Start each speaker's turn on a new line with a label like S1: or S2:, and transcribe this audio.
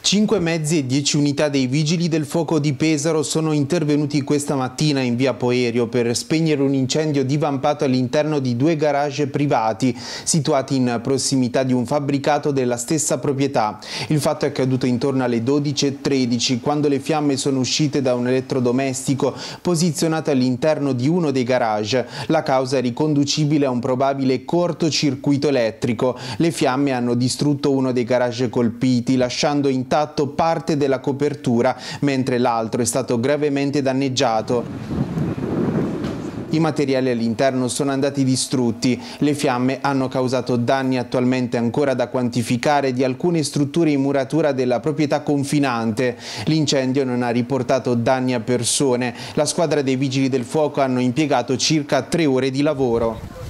S1: 5 mezzi e 10 unità dei Vigili del Fuoco di Pesaro sono intervenuti questa mattina in via Poerio per spegnere un incendio divampato all'interno di 2 garage privati situati in prossimità di un fabbricato della stessa proprietà. Il fatto è accaduto intorno alle 12:13 quando le fiamme sono uscite da un elettrodomestico posizionato all'interno di uno dei garage. La causa è riconducibile a un probabile cortocircuito elettrico. Le fiamme hanno distrutto uno dei garage colpiti, lasciando intatto parte della copertura, mentre l'altro è stato gravemente danneggiato. I materiali all'interno sono andati distrutti. Le fiamme hanno causato danni attualmente ancora da quantificare di alcune strutture in muratura della proprietà confinante. L'incendio non ha riportato danni a persone. La squadra dei Vigili del Fuoco hanno impiegato circa 3 ore di lavoro.